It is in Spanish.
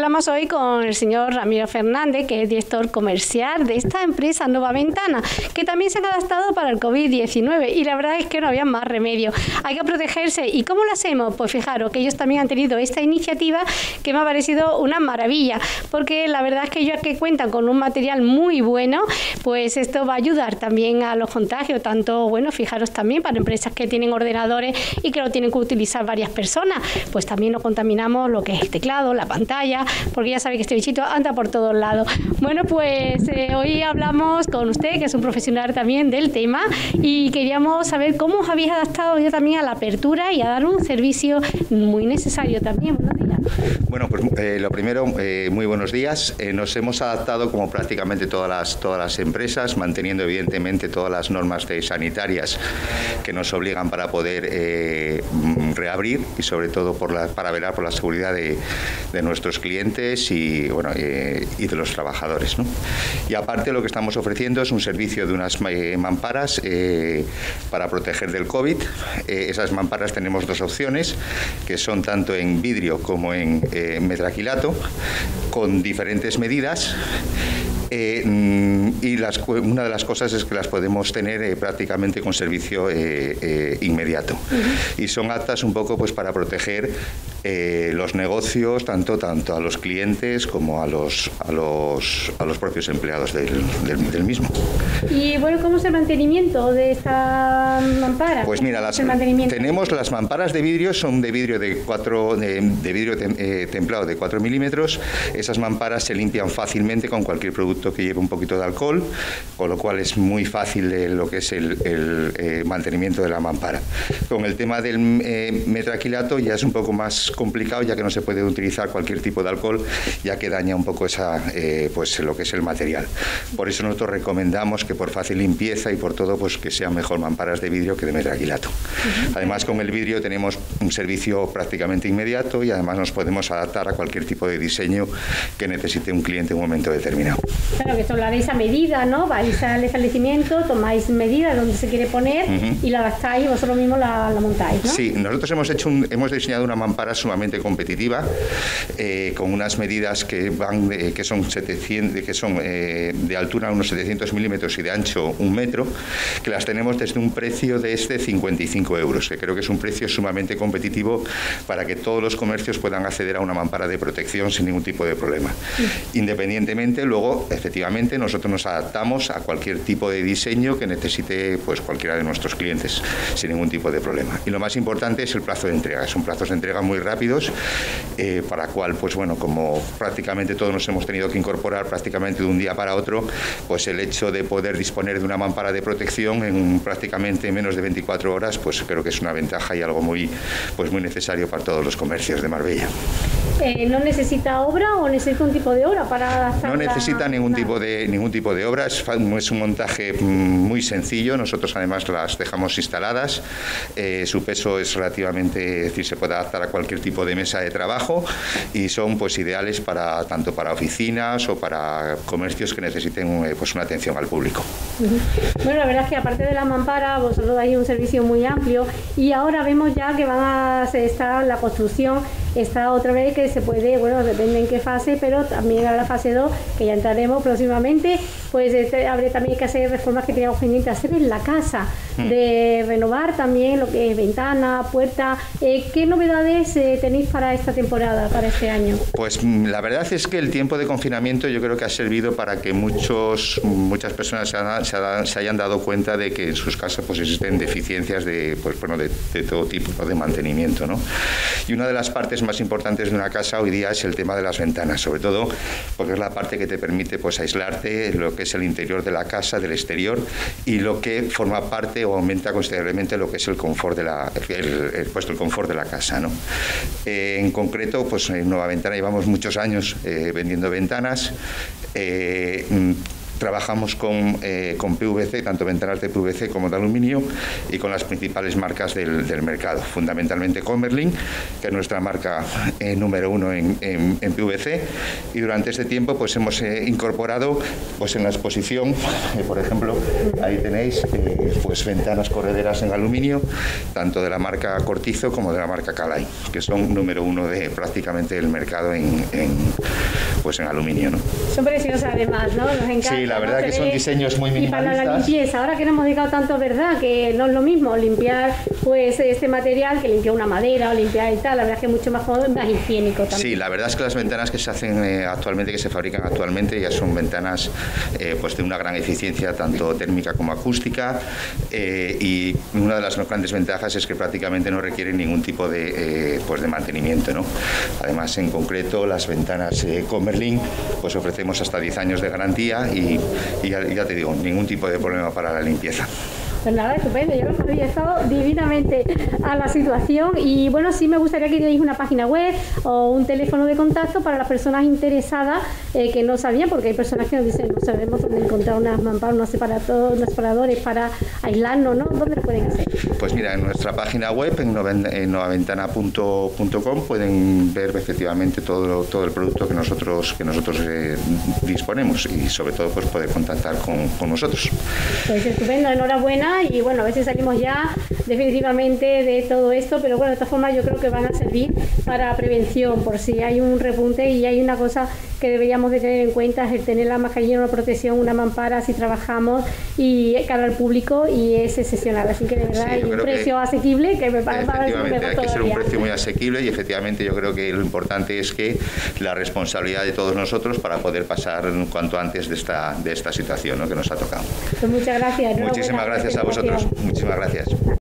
hablamos hoy con el señor Ramiro Fernández, que es director comercial de esta empresa Nova Ventana, que también se ha adaptado para el COVID-19 y la verdad es que no había más remedio. Hay que protegerse. ¿Y cómo lo hacemos? Pues fijaros que ellos también han tenido esta iniciativa que me ha parecido una maravilla, porque la verdad es que ellos que cuentan con un material muy bueno, pues esto va a ayudar también a los contagios, tanto, bueno, fijaros también para empresas que tienen ordenadores y que lo tienen que utilizar varias personas, pues también no contaminamos lo que es el teclado, la pantalla, porque ya sabe que este bichito anda por todos lados. Bueno, pues hoy hablamos con usted, que es un profesional también del tema, y queríamos saber cómo os habéis adaptado ya también a la apertura y a dar un servicio muy necesario también. Buenos días. Bueno, pues lo primero, muy buenos días. Nos hemos adaptado como prácticamente todas las empresas, manteniendo evidentemente todas las normas sanitarias que nos obligan para poder reabrir y sobre todo para velar por la seguridad de nuestros clientes y de los trabajadores, ¿no? Y aparte lo que estamos ofreciendo es un servicio de unas mamparas para proteger del COVID. Esas mamparas tenemos dos opciones, que son tanto en vidrio como en metraquilato, con diferentes medidas. Y una de las cosas es que las podemos tener prácticamente con servicio inmediato. Y son aptas un poco pues para proteger los negocios, tanto a los clientes como a los propios empleados del mismo. Y bueno, ¿cómo es el mantenimiento de esta mampara? Pues mira, tenemos las mamparas de vidrio, son de vidrio templado de 4 milímetros. Esas mamparas se limpian fácilmente con cualquier producto que lleve un poquito de alcohol, con lo cual es muy fácil lo que es el mantenimiento de la mampara. Con el tema del metraquilato ya es un poco más complicado, ya que no se puede utilizar cualquier tipo de alcohol, ya que daña un poco pues lo que es el material. Por eso nosotros recomendamos que por fácil limpieza y por todo, pues que sean mejor mamparas de vidrio que de metraquilato. Además, con el vidrio tenemos un servicio prácticamente inmediato y además nos podemos adaptar a cualquier tipo de diseño que necesite un cliente en un momento determinado. Claro, que esto lo haréis a medida, ¿no? Vais al establecimiento, tomáis medidas donde se quiere poner y la adaptáis y vosotros mismos la montáis, ¿no? Sí, nosotros hemos diseñado una mampara sumamente competitiva, con unas medidas que son de altura unos 700 milímetros y de ancho 1 metro, que las tenemos desde un precio de 55 euros, que creo que es un precio sumamente competitivo para que todos los comercios puedan acceder a una mampara de protección sin ningún tipo de problema. Independientemente, luego, efectivamente, nosotros nos adaptamos a cualquier tipo de diseño que necesite pues cualquiera de nuestros clientes, sin ningún tipo de problema. Y lo más importante es el plazo de entrega. Son plazos de entrega muy rápidos, para cual, pues bueno, como prácticamente todos nos hemos tenido que incorporar prácticamente de un día para otro, pues el hecho de poder disponer de una mampara de protección en prácticamente menos de 24 horas, pues creo que es una ventaja y algo muy necesario para todos los comercios de Marbella. ¿No necesita obra o necesita un tipo de obra para adaptarla? No necesita ningún tipo de obra, es un montaje muy sencillo. Nosotros además las dejamos instaladas, su peso es relativamente, es decir, se puede adaptar a cualquier tipo de mesa de trabajo y son pues ideales tanto para oficinas o para comercios que necesiten pues una atención al público. Bueno, la verdad es que aparte de la mampara, vosotros dais un servicio muy amplio y ahora vemos ya que está la construcción, está otra vez que se puede, bueno, depende en qué fase, pero también a la fase 2, que ya entraremos próximamente, pues habrá también que hacer reformas que teníamos pendiente hacer en la casa, de renovar también lo que es ventana, puerta. ¿Qué novedades tenéis para esta temporada, para este año? Pues la verdad es que el tiempo de confinamiento yo creo que ha servido para que muchas personas se hayan dado cuenta de que en sus casas pues existen deficiencias de todo tipo, ¿no?, de mantenimiento, ¿no? Y una de las partes más importantes de una casa hoy día es el tema de las ventanas, sobre todo porque es la parte que te permite pues aislarte lo que es el interior de la casa del exterior y lo que forma parte o aumenta considerablemente lo que es el confort de el confort de la casa, ¿no? En concreto, pues en Nova Ventana llevamos muchos años vendiendo ventanas. trabajamos con PVC, tanto ventanas de PVC como de aluminio, y con las principales marcas del mercado, fundamentalmente Comerlin, que es nuestra marca número 1 en PVC, y durante este tiempo pues hemos incorporado pues en la exposición, por ejemplo, ahí tenéis pues ventanas correderas en aluminio, tanto de la marca Cortizo como de la marca Calai, que son número 1 de prácticamente el mercado en aluminio, ¿no? Son preciosas además, ¿no? Nos encanta. Sí, la verdad que son diseños muy minimalistas. Y para la limpieza, ahora que no hemos dedicado tanto, ¿verdad? Que no es lo mismo limpiar pues este material que limpiar una madera o limpiar y tal, la verdad es que es mucho más cómodo y más higiénico también. Sí, la verdad es que las ventanas que se hacen actualmente, que se fabrican actualmente, ya son ventanas pues de una gran eficiencia tanto térmica como acústica, y una de las grandes ventajas es que prácticamente no requieren ningún tipo de mantenimiento, ¿no? Además, en concreto, las ventanas Comerlin pues ofrecemos hasta 10 años de garantía y ya te digo, ningún tipo de problema para la limpieza. Pues nada, estupendo, yo creo que había estado divinamente a la situación y bueno, sí me gustaría que deis una página web o un teléfono de contacto para las personas interesadas que no sabían, porque hay personas que nos dicen no sabemos dónde encontrar unas mamparas, unos separadores para aislarnos, ¿no? ¿Dónde lo pueden hacer? Pues mira, en nuestra página web, en novaventana.com, pueden ver efectivamente todo el producto que nosotros disponemos y sobre todo pues poder contactar con nosotros. Pues estupendo, enhorabuena. Y bueno, a ver si salimos ya definitivamente de todo esto, pero bueno, de esta forma yo creo que van a servir para prevención, por si hay un repunte, y hay una cosa que deberíamos de tener en cuenta, es el tener la mascarilla, una protección, una mampara si trabajamos y cara al público, y es excepcional, así que de verdad hay un precio asequible que me parece mejor todavía. Hay que ser un precio muy asequible y efectivamente yo creo que lo importante es que la responsabilidad de todos nosotros para poder pasar cuanto antes de esta situación, ¿no?, que nos ha tocado. Pues muchas gracias. Muchísimas gracias a vosotros. Muchísimas gracias.